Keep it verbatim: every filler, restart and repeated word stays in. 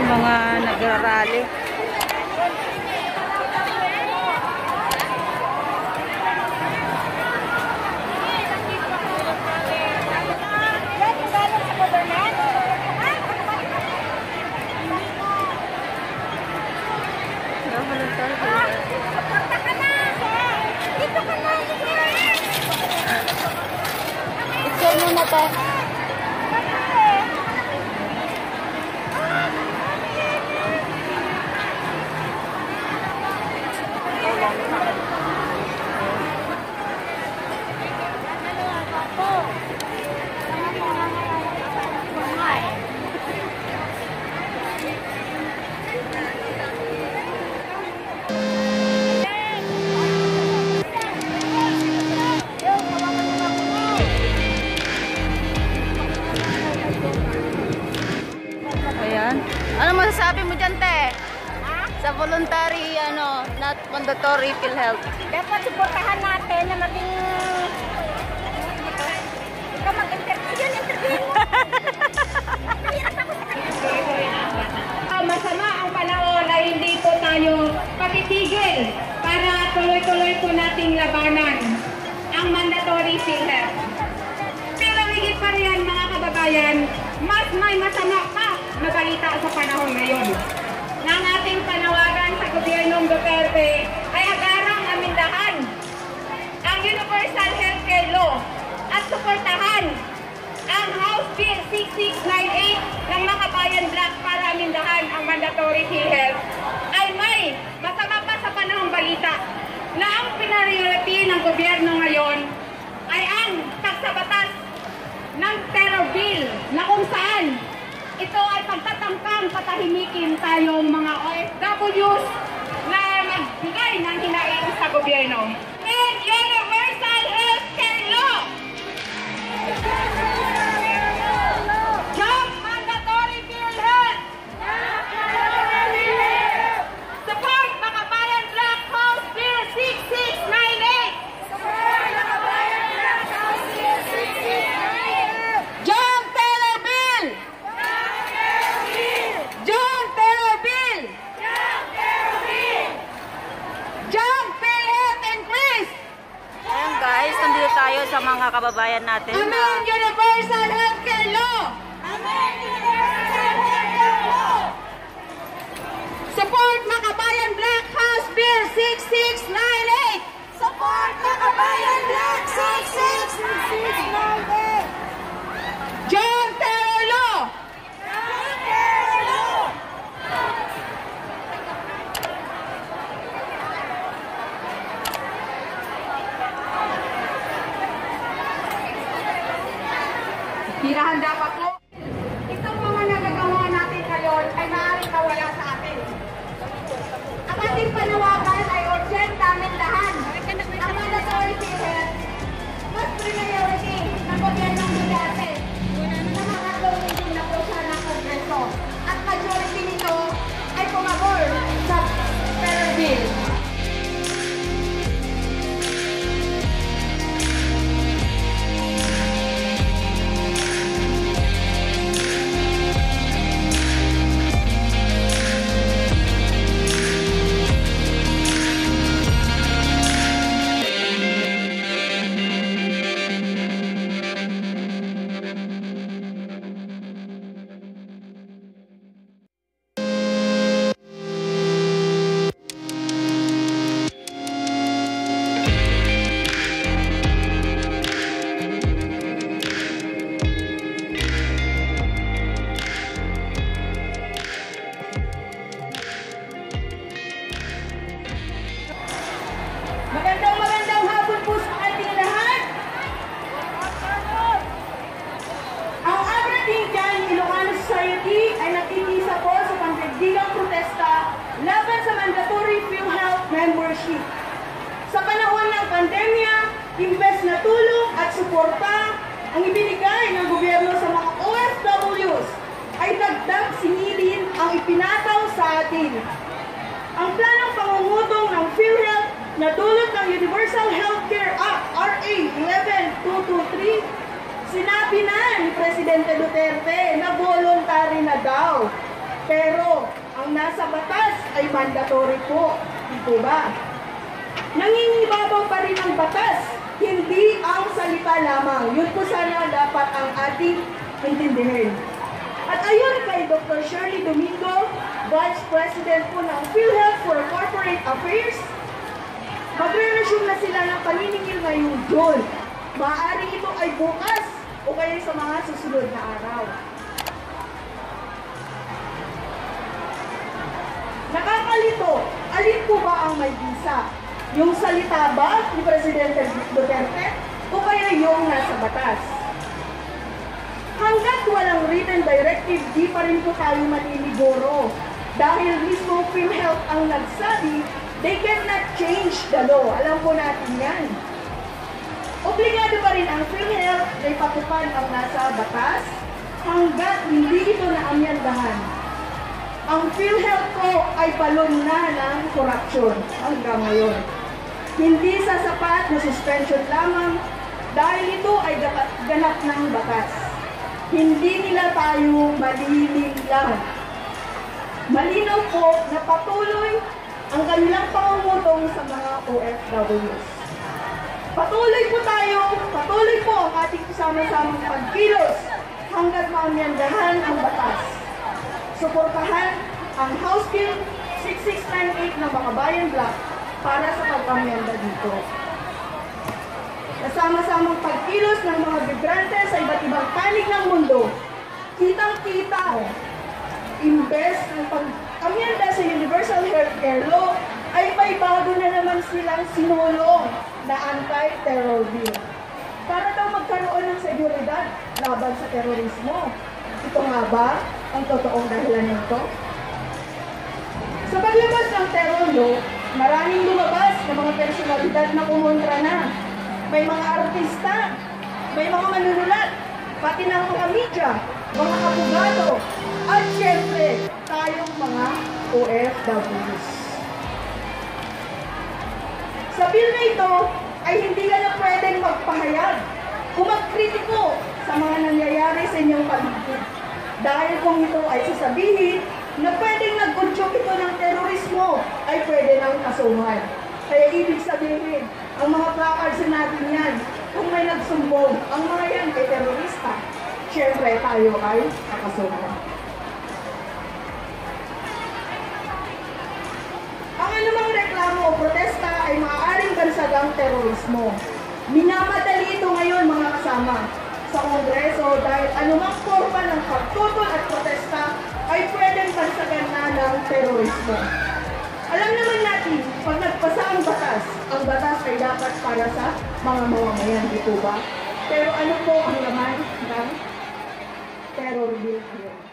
mga nagrarally. Ito muna to. Ano masasabi mo dyan, te? Ha? Sa voluntary, ano, not mandatory PhilHealth. Dapat suportahan natin na maging... Ikaw mag-interview yun, interview mo. Masama ang panahon ay hindi po tayo patitigil para tuloy-tuloy po nating labanan ang mandatory PhilHealth. Pero higit pa rin, mga kababayan, mas may masama pa na balita sa panahon ngayon. Nang ating panawagan sa gobyernong Duterte ay agarang amindahan ang Universal Healthcare Law at suportahan ang House Bill six six nine eight ng Makabayan Black para amindahan ang mandatory PhilHealth ay may masama pa sa panahong balita na ang pinariority ng gobyerno ngayon ay ang taksabatas ng terror bill na kung saan ito ay pagtatangkang patahimikin tayong mga O F Ws na magbigay ng hinaing sa gobyerno. And Universal Healthcare Law! Jump mandatory PhilHealth! Support Makabayan Black House Bill six six nine eight! Support Makabayan Black House Bill six six nine eight! Jump terror bill! Jump terror bill! Jump PhilHealth increase! Ayan guys, nandito tayo sa mga kababayan natin. Amen Universal Healthcare Law! Amen Universal Healthcare Law! Support Makabayan Black House Bill six six nine eight! Support Makabayan Black six six nine eight! Jump terror law! Jump terror law! Hinahanda pa po. Itong mga nagagawa natin ngayon ay maaaring nawala sa atin. Ang ating panawagan ay urgent amindahan. Ang mandatory PhilHealth mas priority ng gobyernong Duterte na mga gawin na po siya ng Kongreso. At majority nito ay pumabor sa terror bill. Magandang magandang hapon po sa ating lahat. Ang Aberdeen Ilocano Society ay nagkikisa po sa pangdigdigang protesta laban sa mandatory PhilHealth membership. Sa panahon ng pandemya, imbes na tulong at suporta ang ibinigay ng gobyerno sa mga O F Ws, ay dagdag singilin ang ipinataw sa atin. Ang planong pangungutong ng PhilHealth na dulot ng Universal Healthcare Act R A eleven two twenty-three, sinabi na ni Presidente Duterte na voluntary na daw. Pero ang nasa batas ay mandatory po. Dito ba? Nangingibabaw pa rin ang batas, hindi ang salita lamang. Yun po sana dapat ang ating intindihin. At ayon kay Doctor Shirley Domingo, Vice President po ng PhilHealth for Corporate Affairs, magre-resume na sila ng paniningil ngayong June. Maaaring ito ay bukas o kaya sa mga susunod na araw. Nakakalito, alin po ba ang may visa? Yung salita ba ni Presidente Duterte o kaya yung nasa batas? Hanggat walang written directive, di pa rin po tayo maniniguro. Dahil mismo PhilHealth ang nagsabi, they cannot change the law. Alam po natin yan. Obligado pa rin ang PhilHealth na ipatupad ang nasa batas hanggat hindi ito naamyandahan. Ang PhilHealth po ay balon na ng corruption hanggang ngayon. Hindi sasapat na suspension lamang dahil ito ay ganap ng batas. Hindi nila tayo malililang. Malinaw po na patuloy ang kanilang pangungutong sa mga O F Ws. Patuloy po tayo, patuloy po ang ating kasama-samang pagkilos hanggat maamyandahan ang batas. Suportahan ang House Bill six six nine eight ng Bakabayan Block para sa pag-amyanda dito. Kasama-samang pagkilos ng mga migrante sa iba't ibang panig ng mundo, kitang-kita, imbes ng pag-amyanda sa Universal Healthcare Law, ay may bago na naman silang sinulong na anti-terror bill. Para daw magkaroon ng seguridad laban sa terorismo. Ito nga ba ang totoong dahilan nito? Sa paglabas ng terror law, maraming lumabas na mga personalidad na kumontra na. May mga artista, may mga manunulat, pati ng mga media, mga abogado, at syempre, tayong mga O F Ws. Sa bill na ito, ay hindi ka na pwedeng magpahayag o magkritiko sa mga nangyayari sa inyong paligid. Dahil kung ito ay sasabihin na pwedeng nag-control ito ng terorismo, ay pwede nang kasuhan. Kaya ibig sabihin, ang mga placards natin yan, kung may nagsumbong, ang mga yan ay terorista, syempre tayo ay kakasuhan. Ang anumang reklamo o protesta ay maaaring bansagang terorismo. Minamadali ito ngayon mga kasama sa Kongreso dahil anumang forma ng pagtutol at protesta ay pwedeng bansagan na ng terorismo. Alam naman natin, pag nagpasa ang batas, ang batas ay dapat para sa mga mamamayan, dito ba? Pero ano po ang laman ng terror bill ngayon?